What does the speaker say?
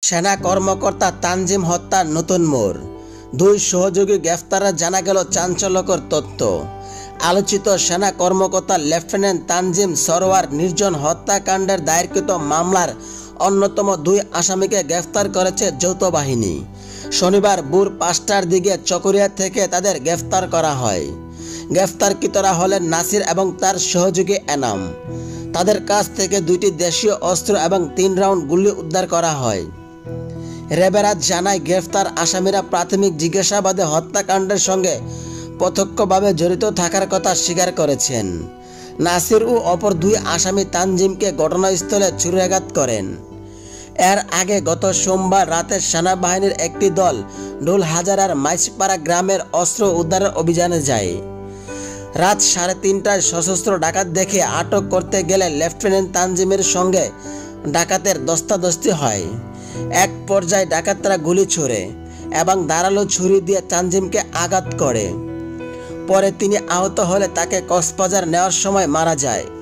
সেনা কর্মকর্তা তানজিম হত্যার নতুন মোড়, দুই সহযোগী গ্রেফতারে জানা গেল চাঞ্চল্যকর তথ্য। আলোচিত সেনা কর্মকর্তা লেফটেন্যান্ট তানজিম সরওয়ার নির্জন হত্যাকাণ্ডের দায়েরকৃত মামলার অন্যতম দুই আসামিকে গ্রেফতার করেছে যৌথ বাহিনী। শনিবার ভোর 5টার দিকে চকরিয়া থেকে তাদের গ্রেফতার করা হয়। গ্রেফতারকৃতরা হলেন নাসির এবং তার সহযোগী এনাম। তাদের কাছ থেকে দুইটি দেশীয় অস্ত্র এবং 3 রাউন্ড গুলি উদ্ধার করা হয়। রেবেরাত জানায়, গ্রেফতার আসামিরা প্রাথমিক জিজ্ঞাসাবাদে হত্যাকাণ্ডের সঙ্গে প্রত্যক্ষভাবে জড়িত থাকার কথা স্বীকার করেছেন। নাসির ও অপর দুই আসামি তানজিমকে ঘটনাস্থলে ছুরিকাঘাত করেন। এর আগে গত সোমবার রাতে সেনাবাহিনীর একটি দল ঢোলহাজারার মাইজপাড়া গ্রামের অস্ত্র উদ্ধারের অভিযানে যায়। রাত 3:30টায় সশস্ত্র ডাকাত দেখে আটক করতে গেলে লেফটেন্যান্ট তানজিমের সঙ্গে ডাকাতের ধস্তাধস্তি হয়। এক পর্যায়ে ডাকাতরা গুলি ছোড়ে এবং ধারালো ছুরি দিয়ে তানজিমকে আঘাত করে। পরে তিনি আহত হলে তাকে কক্সবাজার নেওয়ার সময় মারা যায়।